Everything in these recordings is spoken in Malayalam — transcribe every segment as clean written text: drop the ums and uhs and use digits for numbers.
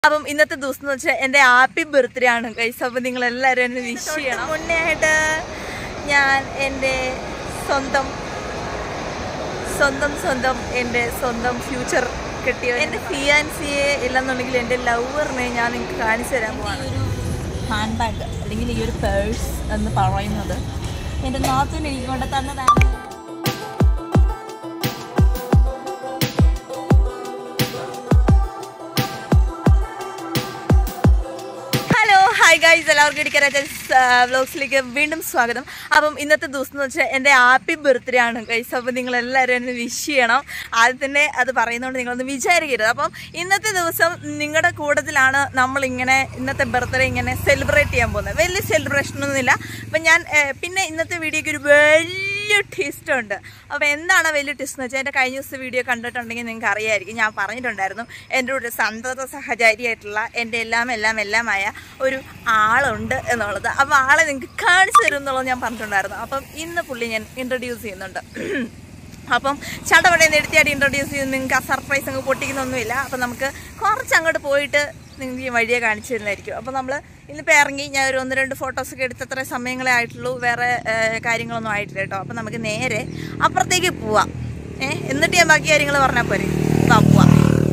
അപ്പം ഇന്നത്തെ ദിവസം എന്ന് വെച്ചാൽ എൻ്റെ ഹാപ്പി ബർത്ത്ഡേ ആണ് ഗൈസ്. അപ്പം നിങ്ങളെല്ലാവരും എന്നെ വിഷ് ചെയ്യണം. മുന്നേ ആയിട്ട് ഞാൻ എൻ്റെ സ്വന്തം ഫ്യൂച്ചർ കിട്ടിയ എൻ്റെ ഫിയാൻസിയെ ഇല്ലെന്നുണ്ടെങ്കിൽ എൻ്റെ ലവറിനെ ഞാൻ നിങ്ങൾക്ക് കാണിച്ചു തരാൻ പോവാണ്. ഹാൻഡ് ബാഗ് അല്ലെങ്കിൽ ഈ ഒരു പേഴ്സ് എന്ന് പറയുന്നത് എൻ്റെ നാത്തൂന് എനിക്ക് കൊണ്ട് തന്നതാണ്. ഹായ് ഗൈസ്, എല്ലാവർക്കും ഇടിക്കരാജൻസ് വ്ലോഗ്സിലേക്ക് വീണ്ടും സ്വാഗതം. അപ്പം ഇന്നത്തെ ദിവസം എന്ന് വെച്ചാൽ എൻ്റെ ഹാപ്പി ബർത്ത്ഡേ ആണ് ഗൈസ്. അപ്പം നിങ്ങളെല്ലാവരും എന്നെ വിഷ് ചെയ്യണം. ആദ്യം തന്നെ അത് പറയുന്നതുകൊണ്ട് നിങ്ങളൊന്ന് വിചാരിക്കരുത്. അപ്പം ഇന്നത്തെ ദിവസം നിങ്ങളുടെ കൂട്ടത്തിലാണ് നമ്മളിങ്ങനെ ഇന്നത്തെ ബർത്ത്ഡേ ഇങ്ങനെ സെലിബ്രേറ്റ് ചെയ്യാൻ പോകുന്നത്. വലിയ സെലിബ്രേഷനൊന്നുമില്ല. അപ്പം ഞാൻ പിന്നെ ഇന്നത്തെ വീഡിയോയ്ക്ക് ഒരു വലിയ ട്വിസ്റ്റ് ഉണ്ട്. അപ്പോൾ എന്താണ് വലിയ ട്വിസ്റ്റ് എന്ന് വെച്ചാൽ എൻ്റെ കഴിഞ്ഞ ദിവസത്തെ വീഡിയോ കണ്ടിട്ടുണ്ടെങ്കിൽ നിങ്ങൾക്ക് അറിയാമായിരിക്കും. ഞാൻ പറഞ്ഞിട്ടുണ്ടായിരുന്നു എൻ്റെ ഒരു സന്തത സഹചാരിയായിട്ടുള്ള എൻ്റെ എല്ലാമായ ഒരു ആളുണ്ട് എന്നുള്ളത്. അപ്പോൾ ആളെ നിങ്ങൾക്ക് കാണിച്ചു തരും എന്നുള്ളത് ഞാൻ പറഞ്ഞിട്ടുണ്ടായിരുന്നു. അപ്പം ഇന്ന് പുള്ളി ഞാൻ ഇൻട്രൊഡ്യൂസ് ചെയ്യുന്നുണ്ട്. അപ്പം ചടപടയിൽ എടുത്തിയായിട്ട് ഇൻട്രൊഡ്യൂസ് ചെയ്ത് നിങ്ങൾക്ക് ആ സർപ്രൈസ് അങ്ങ് പൊട്ടിക്കുന്നൊന്നുമില്ല. അപ്പം നമുക്ക് കുറച്ച് അങ്ങോട്ട് പോയിട്ട് നിങ്ങൾക്ക് ഈ വഴിയെ കാണിച്ചു തരുന്നതായിരിക്കും. അപ്പോൾ നമ്മൾ ഇന്നിപ്പോൾ ഇറങ്ങി ഞാൻ ഒരു 1-2 ഫോട്ടോസൊക്കെ എടുത്തത്ര സമയങ്ങളെ ആയിട്ടുള്ളൂ, വേറെ കാര്യങ്ങളൊന്നും ആയിട്ടില്ല കേട്ടോ. അപ്പം നമുക്ക് നേരെ അപ്പുറത്തേക്ക് പോവാം. എന്നിട്ട് ഞാൻ ബാക്കി കാര്യങ്ങൾ പറഞ്ഞാൽ പോരെ. പോവാം.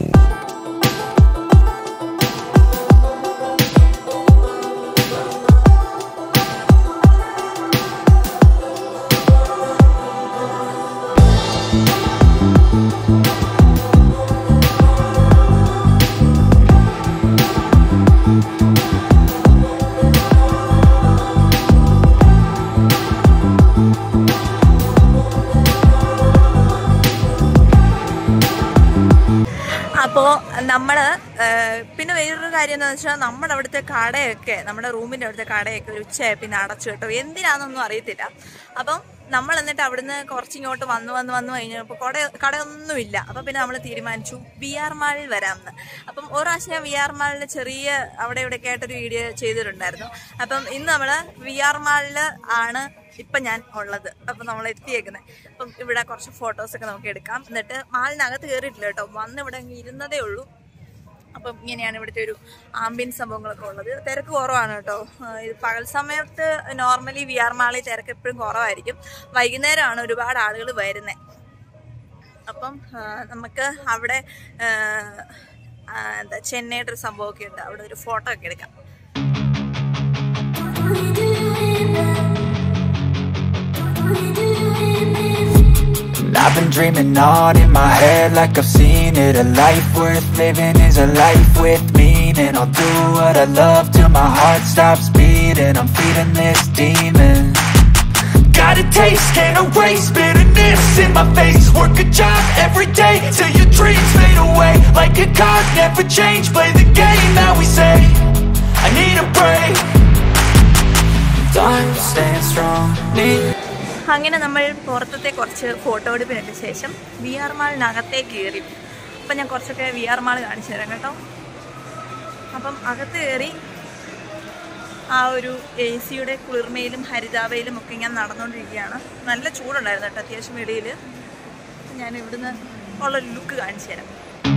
അപ്പോൾ നമ്മൾ പിന്നെ വേറൊരു കാര്യം എന്താണെന്ന് വെച്ചാൽ നമ്മുടെ അവിടുത്തെ കടയൊക്കെ, നമ്മുടെ റൂമിൻ്റെ അവിടുത്തെ കടയൊക്കെ ഒരു ഉച്ചയായി പിന്നെ അടച്ചു കേട്ടോ. എന്തിനാണെന്നൊന്നും അറിയത്തില്ല. അപ്പം നമ്മൾ എന്നിട്ട് അവിടുന്ന് കുറച്ചിങ്ങോട്ട് വന്നു കഴിഞ്ഞപ്പോൾ കടയൊന്നുമില്ല. അപ്പം പിന്നെ നമ്മൾ തീരുമാനിച്ചു VR മാളിൽ വരാമെന്ന്. അപ്പം ഒരു പ്രാവശ്യം ഞാൻ VR മാളിൽ ചെറിയ അവിടെ ഇവിടെയൊക്കെ ആയിട്ടൊരു വീഡിയോ ചെയ്തിട്ടുണ്ടായിരുന്നു. അപ്പം ഇന്ന് നമ്മൾ VR മാളിൽ ആണ് ഇപ്പം ഞാൻ ഉള്ളത്. അപ്പം നമ്മൾ എത്തിയേക്കുന്നത്. അപ്പം ഇവിടെ കുറച്ച് ഫോട്ടോസൊക്കെ നമുക്ക് എടുക്കാം. എന്നിട്ട് മാളിനകത്ത് കയറിയിട്ടില്ല കേട്ടോ, വന്ന് ഇവിടെ ഇരുന്നതേ ഉള്ളൂ. അപ്പം ഇങ്ങനെയാണ് ഇവിടുത്തെ ഒരു ആംബിയൻസ് സംഭവങ്ങളൊക്കെ ഉള്ളത്. തിരക്ക് കുറവാണ് കേട്ടോ. ഇത് പകൽ സമയത്ത് നോർമലി VR മാളിൽ തിരക്ക് എപ്പോഴും കുറവായിരിക്കും. വൈകുന്നേരമാണ് ഒരുപാട് ആളുകൾ വരുന്നത്. അപ്പം നമുക്ക് അവിടെ എന്താ ചെന്നൈയുടെ ഒരു സംഭവമൊക്കെ ഉണ്ട്. അവിടെ ഒരു ഫോട്ടോ ഒക്കെ എടുക്കാം. I've been dreaming on in my head like I've seen it. A life worth living is a life with meaning. I'll do what I love till my heart stops beating. I'm feeding this demon. Got a taste, can't erase bitterness in my face. Work a job every day till your dreams fade away. Like a card, never change, play the game that we say. I need a break. Time staying strong, need. അങ്ങനെ നമ്മൾ പുറത്തത്തെ കുറച്ച് ഫോട്ടോ എടുപ്പിനൊക്കെ ശേഷം VR മാളിനകത്തേക്ക് കയറി. അപ്പം ഞാൻ കുറച്ചൊക്കെ VR മാൾ കാണിച്ചു തരാം കേട്ടോ. അപ്പം അകത്ത് കയറി ആ ഒരു AC-യുടെ കുളിർമയിലും ഹരിതാവയിലും ഒക്കെ ഞാൻ നടന്നുകൊണ്ടിരിക്കുകയാണ്. നല്ല ചൂടുണ്ടായിരുന്നു കേട്ടോ, അത്യാവശ്യം വെളിയിൽ. ഞാൻ ഇവിടുന്ന് ഉള്ളൊരു ലുക്ക് കാണിച്ചു തരാം.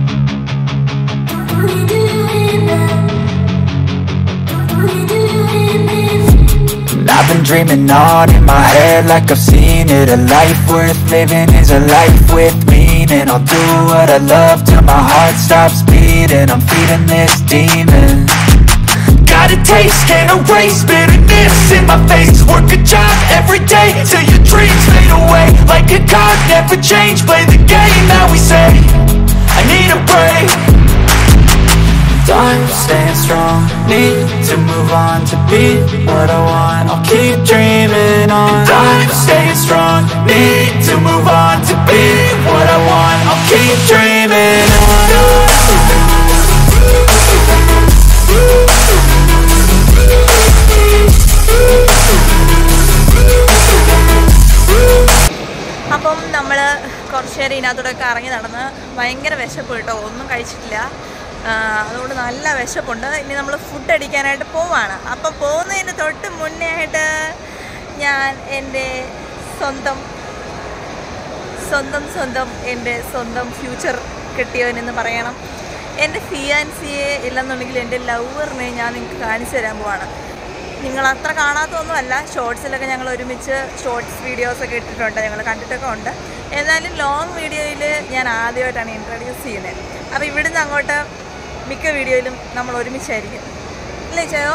I've been dreaming on in my head like I've seen it. A life worth living is a life with meaning. I'll do what I love till my heart stops beating. I'm feeding this demon. Got a taste, can't erase bitterness in my face. Work a job every day till your dreams fade away. Like a card, never change, play the game that we say. I need a break. Time staying strong, need to move on to be what I want. I'll keep dreaming on. Time staying strong, need to move on to be what I want. I'll keep dreaming on. അപ്പം നമ്മൾ കുറച്ച് നേരം ഇതിനകത്തോടൊക്കെ ഇറങ്ങി നടന്ന് ഭയങ്കര വിശപ്പ് കേട്ടോ, ഒന്നും കഴിച്ചിട്ടില്ല. അതുകൊണ്ട് നല്ല വിശപ്പുണ്ട്. ഇനി നമ്മൾ ഫുഡ് അടിക്കാനായിട്ട് പോവാണ്. അപ്പം പോകുന്നതിന് തൊട്ട് മുന്നേ ആയിട്ട് ഞാൻ എൻ്റെ സ്വന്തം എൻ്റെ സ്വന്തം ഫ്യൂച്ചർ കിട്ടിയവനെന്ന് പറയണം. എൻ്റെ ഫിയാൻസിയെ ഇല്ലെന്നുണ്ടെങ്കിൽ എൻ്റെ ലവറിനെ ഞാൻ നിങ്ങൾക്ക് കാണിച്ചു തരാൻ പോവാണ്. നിങ്ങൾ അത്ര കാണാത്തൊന്നുമല്ല, ഷോർട്സിലൊക്കെ ഞങ്ങൾ ഒരുമിച്ച് ഷോർട്സ് വീഡിയോസൊക്കെ ഇട്ടിട്ടുണ്ട്, ഞങ്ങൾ കണ്ടിട്ടൊക്കെ ഉണ്ട്. എന്നാലും ലോങ് വീഡിയോയിൽ ഞാൻ ആദ്യമായിട്ടാണ് ഇൻട്രൊഡ്യൂസ് ചെയ്യുന്നത്. അപ്പോൾ ഇവിടുന്ന് അങ്ങോട്ട് മിക്ക വീഡിയോയിലും നമ്മൾ ഒരുമിച്ചായിരിക്കും അല്ലേ ചെയ്യോ?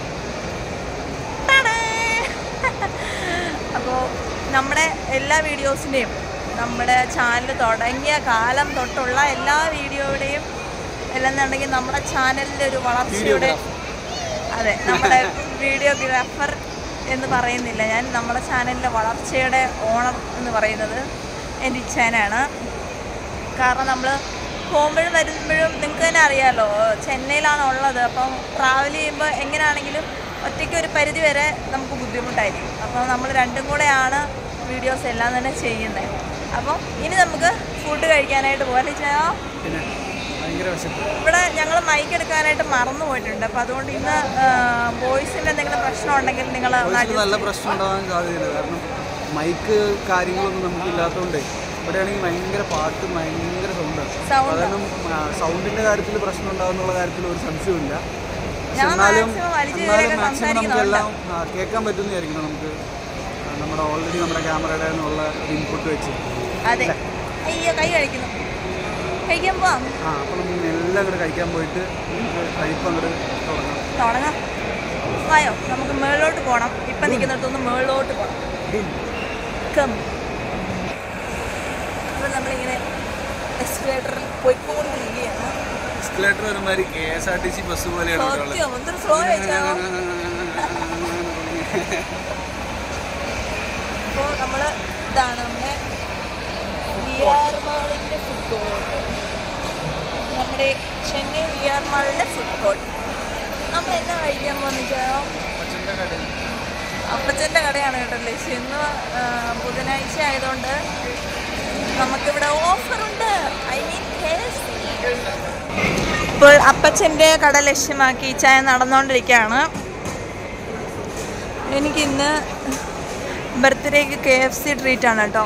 അപ്പോൾ നമ്മുടെ എല്ലാ വീഡിയോസിൻ്റെയും നമ്മുടെ ചാനൽ തുടങ്ങിയ കാലം തൊട്ടുള്ള എല്ലാ വീഡിയോയുടെയും അല്ലെന്നുണ്ടെങ്കിൽ നമ്മുടെ ചാനലിൻ്റെ ഒരു വളർച്ചയുടെ, അതെ, നമ്മുടെ വീഡിയോഗ്രാഫർ എന്ന് പറയുന്നില്ല ഞാൻ, നമ്മുടെ ചാനലിൻ്റെ വളർച്ചയുടെ ഓണർ എന്ന് പറയുന്നത് എൻ്റെ ഇച്ഛനാണ്. കാരണം നമ്മൾ പോകുമ്പോഴും വരുമ്പോഴും നിങ്ങൾക്ക് തന്നെ അറിയാമല്ലോ, ചെന്നൈയിലാണ് ഉള്ളത്. അപ്പം ട്രാവൽ ചെയ്യുമ്പോൾ എങ്ങനെയാണെങ്കിലും ഒറ്റയ്ക്ക് ഒരു പരിധി വരെ നമുക്ക് ബുദ്ധിമുട്ടായിരിക്കും. അപ്പോൾ നമ്മൾ രണ്ടും കൂടെയാണ് വീഡിയോസ് എല്ലാം തന്നെ ചെയ്യുന്നത്. അപ്പം ഇനി നമുക്ക് ഫുഡ് കഴിക്കാനായിട്ട് പോകാൻ ചെയ്യാം. ഇവിടെ ഞങ്ങൾ മൈക്ക് എടുക്കാനായിട്ട് മറന്നു പോയിട്ടുണ്ട്. അപ്പം അതുകൊണ്ട് ഇന്ന് വോയിസിൻ്റെ എന്തെങ്കിലും പ്രശ്നം ഉണ്ടെങ്കിൽ നിങ്ങൾ നല്ല പ്രശ്നം ഉണ്ടാകാൻ സാധ്യതയില്ല. കാരണം മൈക്ക് കാര്യങ്ങളൊന്നും നമുക്ക് ഇല്ലാത്തതുകൊണ്ട് ഇവിടെയാണെങ്കിൽ ഭയങ്കര പാട്ടും ഭയങ്കര സൗണ്ടാണ്. കാരണം സൗണ്ടിൻ്റെ കാര്യത്തിൽ പ്രശ്നം ഉണ്ടാകുന്നുള്ള കാര്യത്തിൽ ഒരു സംശയമില്ല. എന്നാലും മാക്സിമം നമുക്കെല്ലാം കേൾക്കാൻ പറ്റുന്നതായിരിക്കണം. നമുക്ക് നമ്മുടെ ഓൾറെഡി നമ്മുടെ ക്യാമറയുടെ എന്നുള്ള ഇൻപുട്ട് വെച്ച്. അതെ, കൈ കഴിക്കുന്നു, കഴിക്കാൻ പോവാം. അപ്പം നമുക്ക് എല്ലാം കൂടെ കഴിക്കാൻ പോയിട്ട് കഴിപ്പ് അങ്ങോട്ട് തുടങ്ങാം. വായോ, നമുക്ക് മേളിലോട്ട് പോകണം. ഇപ്പം നിൽക്കുന്നിടത്തൊന്ന് മേളിലോട്ട് പോകണം. അപ്പോൾ നമ്മളിങ്ങനെ എസ്കലേറ്ററിൽ പോയിക്കൊണ്ടിരിക്കുകയാണ്. എസ്കലേറ്റർ ഒരുമാതിരി KSRTC ബസ് പോലെയാണ്. സ്ലോ കഴിച്ചാൽ അപ്പോൾ നമ്മൾ ഇതാണ് നമ്മുടെ VR മാളിൻ്റെ ഫുഡ് കോർട്ട്, നമ്മുടെ ചെന്നൈ VR മാളിൻ്റെ ഫുഡ് കോർട്ട്. നമ്മൾ എന്നാ കഴിക്കാൻ പോകുന്നത്? അപ്പച്ചൻ്റെ കടയാണ് കേട്ടോ. ലക്ഷ്യം ഇന്ന് ബുധനാഴ്ച ആയതുകൊണ്ട് നമുക്കിവിടെ ഓഫറുണ്ട്. ഇപ്പോൾ അപ്പച്ചൻ്റെ കട ലക്ഷ്യമാക്കി ചായ നടന്നുകൊണ്ടിരിക്കുകയാണ്. എനിക്കിന്ന് ബർത്ത്ഡേക്ക് KFC ട്രീറ്റാണ് കേട്ടോ.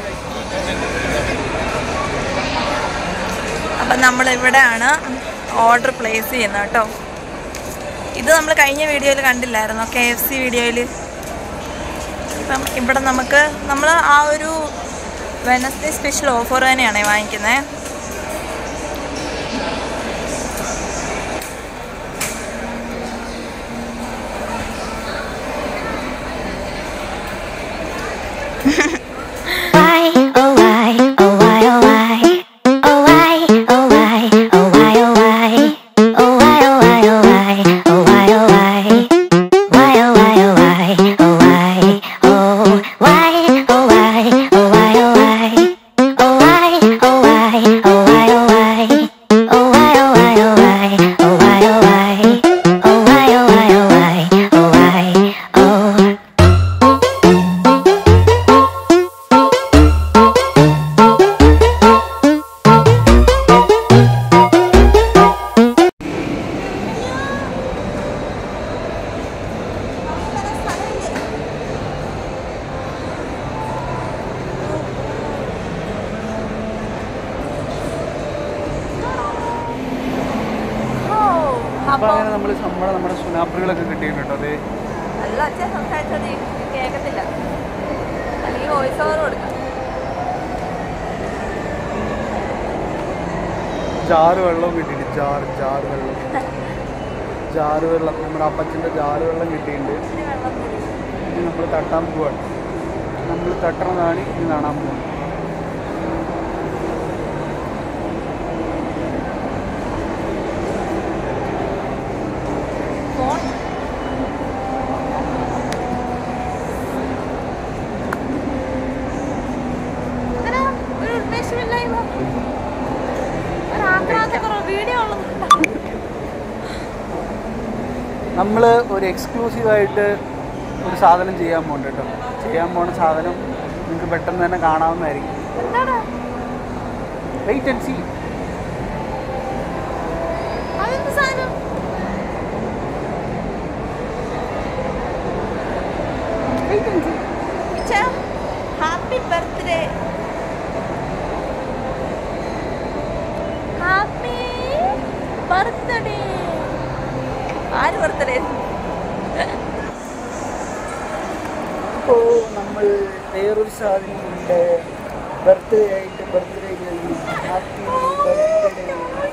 അപ്പം നമ്മളിവിടെയാണ് ഓർഡർ പ്ലേസ് ചെയ്യുന്നത് കേട്ടോ. ഇത് നമ്മൾ കഴിഞ്ഞ വീഡിയോയിൽ കണ്ടില്ലായിരുന്നോ, KFC വീഡിയോയിൽ. അപ്പം ഇവിടെ നമ്മൾ ആ ഒരു വെനസ്ഡേ സ്പെഷ്യൽ ഓഫർ തന്നെയാണ് വാങ്ങിക്കുന്നത്. അപ്പോൾ അങ്ങനെ നമ്മൾ നമ്മുടെ സുനാപ്പുകളൊക്കെ കിട്ടിയിട്ടുണ്ട്. അതെ, അല്ല അച്ഛൻ സംസാരിച്ചത് കേൾക്കത്തില്ല, അല്ലെങ്കിൽ വോയിസ് ഓവർ കൊടുക്കാം. ജാറ് വെള്ളം കിട്ടിയിട്ടുണ്ട്. ജാറ് വെള്ളം നമ്മുടെ അപ്പച്ചൻ്റെ ജാറ് വെള്ളം കിട്ടിയിട്ടുണ്ട്. ഇനി നമ്മൾ തട്ടാൻ പോവാണ്. നമ്മൾ തട്ടണതാണ് ഇനി കാണാൻ പോകുന്നത്. നമ്മൾ ഒരു എക്സ്ക്ലൂസീവായിട്ട് ഒരു സാധനം ചെയ്യാൻ പോകുന്നുണ്ട് കേട്ടോ. ചെയ്യാൻ പോകുന്ന സാധനം നിങ്ങൾക്ക് പെട്ടെന്ന് തന്നെ കാണാവുന്നതായിരിക്കും. Wait and see. Happy birthday. Happy ആര് ബർത്ത്ഡേ? ഇപ്പോൾ നമ്മൾ വേറൊരു സാധനമുണ്ട് ബർത്ത്ഡേ ആയിട്ട് ബർത്ത്ഡേ ഹാപ്പി ബർത്ത്ഡേ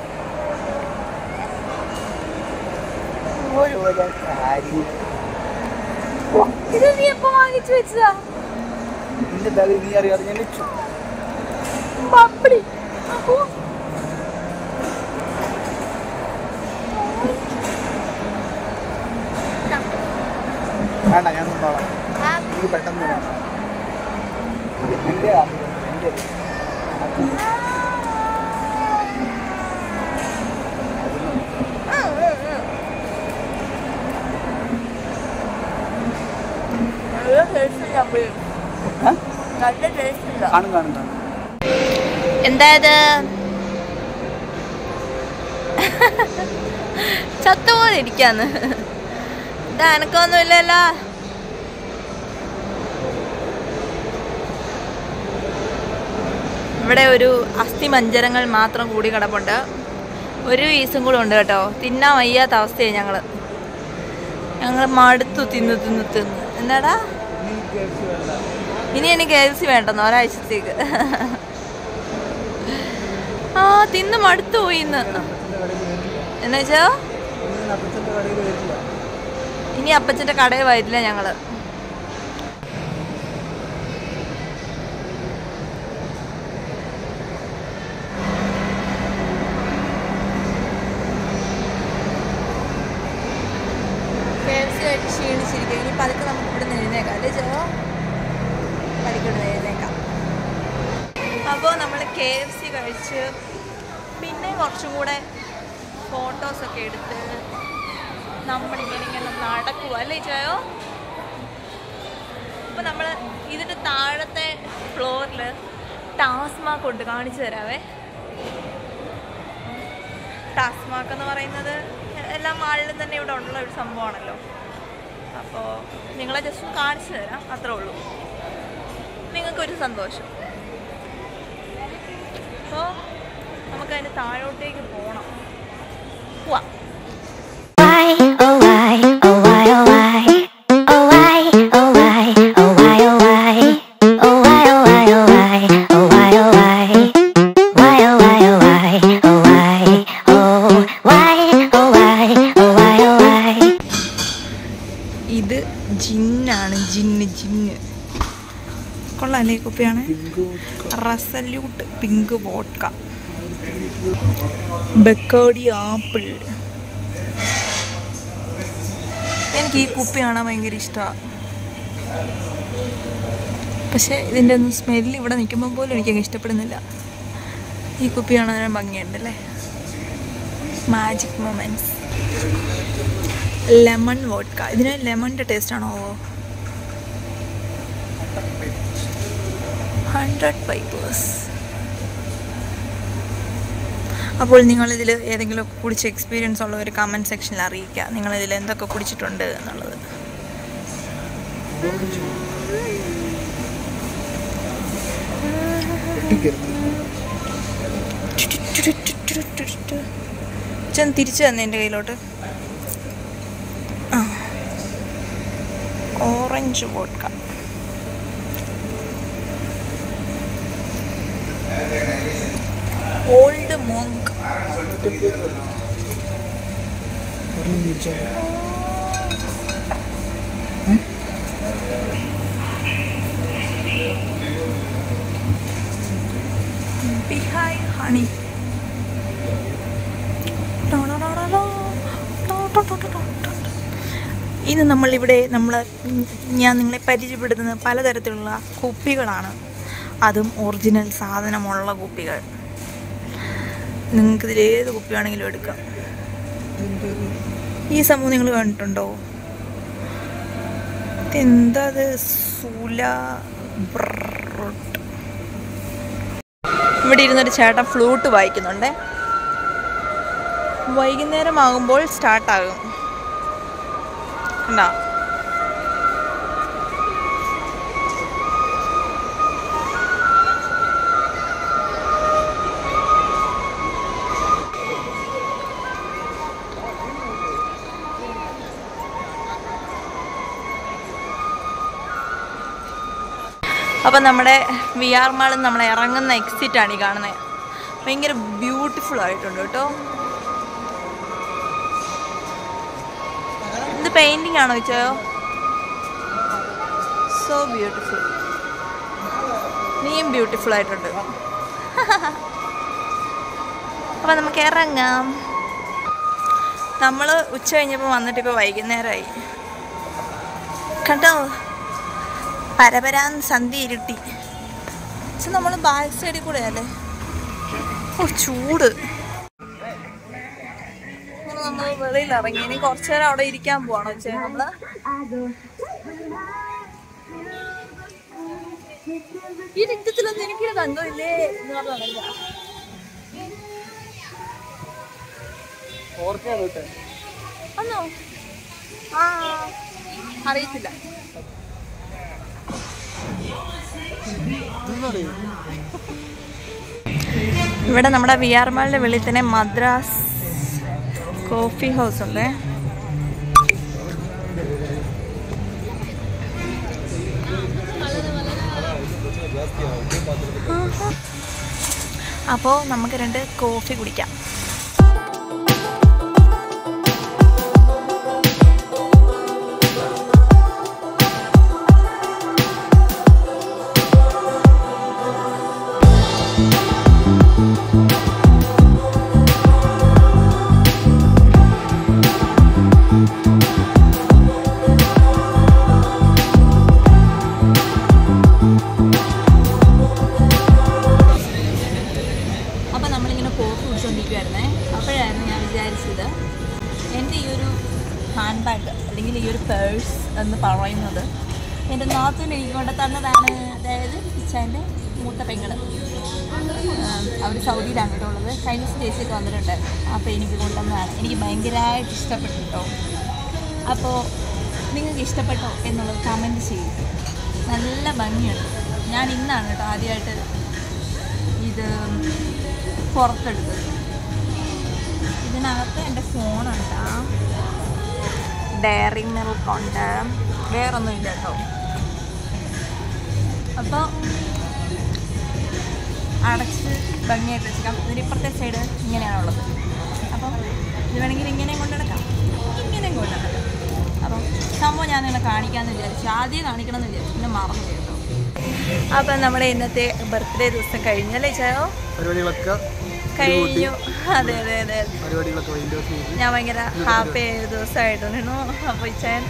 ഓരോരോ കാര്യം. ഇത് നീ എപ്പോ വാങ്ങിച്ചു വെച്ചതാ? നിന്റെ ബാഗിൽ നീ അറിയാതെ ഞാൻ വെച്ചു. പപ്പടി വേണ്ട ഞാൻ നോളാം. എനിക്ക് പെട്ടെന്ന് വേണ്ട. എൻ്റെ കാണും കാണും കാണും. എന്തായത് ചത്തുപോലെ ഇരിക്കാന്ന്. ഇതാ എനക്കൊന്നുമില്ലല്ലോ. ഇവിടെ ഒരു അസ്ഥിമഞ്ജരങ്ങൾ മാത്രം കൂടി കിടപ്പുണ്ട്. ഒരു പീസും കൂടെ ഉണ്ട് കേട്ടോ. തിന്നാൻ വയ്യാത്ത അവസ്ഥയായി. ഞങ്ങൾ മടുത്തു തിന്ന് തിന്ന് തിന്ന്. എന്താടാ ഇനി എനിക്ക് KFC വേണ്ടെന്ന് ഒരാഴ്ചത്തേക്ക്. ആ തിന്ന് മടുത്തു പോയി ഇന്ന്. എന്നുവെച്ചോ ഇനി അപ്പച്ചൻ്റെ കടയിൽ വരില്ല ഞങ്ങള്. ക്ഷീണിച്ചിരിക്കും. ഇനി പതുക്കെ നമുക്ക് ഇവിടെ നിന്ന് എഴുന്നേക്കാം അല്ലേ ചോ? പതുക്കെ ഇവിടെ എഴുന്നേക്കാം. അപ്പോൾ നമ്മൾ KFC കഴിച്ച് പിന്നെ കുറച്ചും കൂടെ ഫോട്ടോസൊക്കെ എടുത്ത് നമ്മളിങ്ങനെ നടക്കുക അല്ലേ ചോയോ? അപ്പോൾ നമ്മൾ ഇതിൻ്റെ താഴത്തെ ഫ്ലോറിൽ ടാസ്മാക്ക് ഉണ്ട്, കാണിച്ചു തരാവേ. ടാസ്മാക്ക് എന്ന് പറയുന്നത് എല്ലാ മാളിലും തന്നെ ഇവിടെ ഉള്ള ഒരു സംഭവമാണല്ലോ. അപ്പോൾ നിങ്ങളെ ജസ്റ്റ് ഒന്ന് കാണിച്ചു തരാം, അത്രേ ഉള്ളൂ. നിങ്ങൾക്കൊരു സന്തോഷം. അപ്പോൾ നമുക്കതിൻ്റെ താഴോട്ടേക്ക് പോകണം. പോവാം. ഇത് ജിന്നാണ്, ജിന്ന് ജിന്ന്. കൊള്ളാല്ലേ കുപ്പിയാണ്. റസല്യൂട്ട് പിങ്ക് വോഡ്ക, ബക്കോഡി ആപ്പിൾ. എനിക്ക് ഈ കുപ്പി കാണാൻ ഭയങ്കര ഇഷ്ടമാണ്. പക്ഷേ ഇതിൻ്റെ ഒന്നും സ്മെല്ല് ഇവിടെ നിൽക്കുമ്പോൾ പോലും എനിക്കങ്ങ് ഇഷ്ടപ്പെടുന്നില്ല. ഈ കുപ്പി കാണാൻ ഭംഗിയുണ്ടല്ലേ. Magic Moments lemon vodka. ഇതിന് ലെമണിൻ്റെ ടേസ്റ്റ് ആണോ? 100 പൈപ്പേഴ്സ്. അപ്പോൾ നിങ്ങളിതിൽ ഏതെങ്കിലും കുടിച്ച എക്സ്പീരിയൻസ് ഉള്ള ഒരു കമൻറ്റ് സെക്ഷനിൽ അറിയിക്കുക. നിങ്ങളിതിൽ എന്തൊക്കെ കുടിച്ചിട്ടുണ്ട് എന്നുള്ളത്. ചെന്ന് തിരിച്ചു തന്നെ എൻ്റെ കയ്യിലോട്ട്. Orange vodka. Old Monk. ബിഹായ് ഹണി. ഇത് നമ്മളിവിടെ ഞാൻ നിങ്ങളെ പരിചയപ്പെടുത്തുന്ന പലതരത്തിലുള്ള കുപ്പികളാണ്. അതും ഒറിജിനൽ സാധനമുള്ള കുപ്പികൾ. നിങ്ങൾക്കിതിൽ ഏത് കുപ്പി വേണമെങ്കിലും എടുക്കാം. ഈ സംഭവം നിങ്ങൾ കണ്ടിട്ടുണ്ടോ? എന്താ അത്? ഇവിടെ ഇരുന്നൊരു ചേട്ടൻ ഫ്ലൂട്ട് വായിക്കുന്നുണ്ട്. വൈകുന്നേരം ആകുമ്പോൾ സ്റ്റാർട്ടാകും. കണ്ടോ? അപ്പം നമ്മുടെ VR മാളിൽ നമ്മൾ ഇറങ്ങുന്ന എക്സിറ്റാണ് ഈ കാണുന്നത്. ഭയങ്കര ബ്യൂട്ടിഫുൾ ആയിട്ടുണ്ട് കേട്ടോ. ഇത് പെയിന്റിംഗ് ആണോ ചോദിച്ചോ? So beautiful. നീയും ബ്യൂട്ടിഫുൾ ആയിട്ടുണ്ട്. അപ്പം നമുക്ക് ഇറങ്ങാം. നമ്മൾ ഉച്ച കഴിഞ്ഞപ്പോൾ വന്നിട്ട് ഇപ്പോൾ വൈകുന്നേരമായി. കണ്ടോ പരപരാൻ സന്ധ്യ ഇരുട്ടി. പക്ഷെ നമ്മൾ ബാക്ക് സൈഡിൽ കൂടെ അല്ലേ. ഓ ചൂട്. നമ്മൾ വെളിയിൽ ഇറങ്ങി. ഇനി കുറച്ചു നേരം അവിടെ ഇരിക്കാൻ പോവാണോ വെച്ചാൽ നമ്മള് ഈ രക്തത്തിലൊന്നും എനിക്കൊരു ബന്ധമില്ലേ എന്ന് പറഞ്ഞില്ല. അന്നോ ആ അറിയത്തില്ല. ഇവിടെ നമ്മുടെ VR മാളിന്റെ വെളിയിൽ തന്നെ മദ്രാസ് കോഫി ഹൗസ് ഉണ്ട്. അപ്പോൾ നമുക്ക് 2 കോഫി കുടിക്കാം. അപ്പോഴായിരുന്നു ഞാൻ വിചാരിച്ചത് എൻ്റെ ഈ ഒരു ഹാൻഡ് ബാഗ് അല്ലെങ്കിൽ ഈ ഒരു പേഴ്സ് എന്ന് പറയുന്നത് എൻ്റെ നാത്തൂന് എനിക്ക് കൊണ്ട് തന്നതാണ്. അതായത് ഇച്ചാൻ്റെ മൂത്ത പെങ്ങൾ. അവർ സൗദിയിലാണ് കേട്ടോ ഉള്ളത്. ചൈനീസ് ചേച്ചിയൊക്കെ വന്നിട്ടുണ്ട്. അപ്പോൾ എനിക്ക് കൊണ്ടുവന്നതാണ്. എനിക്ക് ഭയങ്കരമായിട്ട് ഇഷ്ടപ്പെട്ടു കേട്ടോ. അപ്പോൾ നിങ്ങൾക്ക് ഇഷ്ടപ്പെട്ടോ എന്നുള്ളത് കമൻറ്റ് ചെയ്യും. നല്ല ഭംഗിയുണ്ട്. ഞാൻ ഇന്നാണ് കേട്ടോ ആദ്യമായിട്ട് ഇത് പുറത്തെടുത്തത്. ഇതിനകത്ത് എൻ്റെ ഫോണുണ്ട്, ഡയറി മിൽക്കുണ്ട്, വേറൊന്നുമില്ല കേട്ടോ. അപ്പോൾ അടച്ച് ഭംഗിയായിട്ട് വെച്ചേക്കാം. ഇതിന് ഇപ്പുറത്തെ സൈഡ് ഇങ്ങനെയാണുള്ളത്. അപ്പം ഇത് വേണമെങ്കിൽ ഇങ്ങനെയും കൊണ്ടുനടക്കാം, ഇങ്ങനെയും കൊണ്ടുനടക്കാം. അപ്പം സംഭവം ഞാൻ നിങ്ങളെ കാണിക്കാമെന്ന് വിചാരിച്ചു. ആദ്യം കാണിക്കണമെന്ന് വിചാരിച്ചു, പിന്നെ മറന്നു കേട്ടോ. അപ്പം നമ്മുടെ ഇന്നത്തെ ബർത്ത്ഡേ ദിവസം കഴിഞ്ഞല്ലേ ചായോ? കഴിഞ്ഞു. അതെ അതെ അതെ. ഞാൻ ഭയങ്കര ഹാപ്പി ആയ ദിവസമായിരുന്നു. അപ്പോൾ ഇച്ചാൻ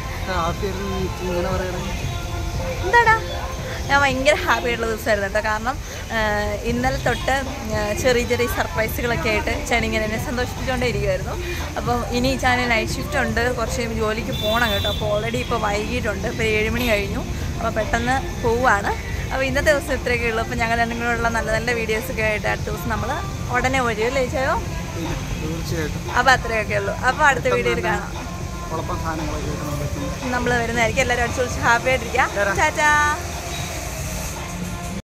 എന്താടാ ഞാൻ ഭയങ്കര ഹാപ്പി ആയിട്ടുള്ള ദിവസമായിരുന്നു കേട്ടോ. കാരണം ഇന്നലെ തൊട്ട് ചെറിയ ചെറിയ സർപ്രൈസുകളൊക്കെ ആയിട്ട് ചാനിങ്ങനെ എന്നെ സന്തോഷിപ്പിച്ചുകൊണ്ടേ ഇരിക്കുമായിരുന്നു. അപ്പം ഇനി ചാനൽ നൈറ്റ് ഷിഫ്റ്റ് ഉണ്ട്, കുറച്ച് ജോലിക്ക് പോകണം കേട്ടോ. അപ്പോൾ ഓൾറെഡി ഇപ്പോൾ വൈകിട്ടുണ്ട്. ഇപ്പോൾ 7 മണി കഴിഞ്ഞു. അപ്പോൾ പെട്ടെന്ന് പോവുകയാണ്. അപ്പോൾ ഇന്നത്തെ ദിവസം ഇത്രയൊക്കെ ഉള്ളൂ. അപ്പോൾ ഞങ്ങൾ രണ്ടും കൂടെയുള്ള നല്ല നല്ല വീഡിയോസൊക്കെ ആയിട്ട് അടുത്ത ദിവസം നമ്മൾ ഉടനെ വരും അല്ലേ ചേച്ചോ? അപ്പോൾ അത്രയൊക്കെ ഉള്ളൂ. അപ്പോൾ അടുത്ത വീഡിയോയിൽ കാണാം. നമ്മൾ വരുന്നതായിരിക്കും. എല്ലാവരും അടിച്ചു പൊളിച്ച് ഹാപ്പി ആയിട്ടിരിക്കാം. ടാറ്റാ.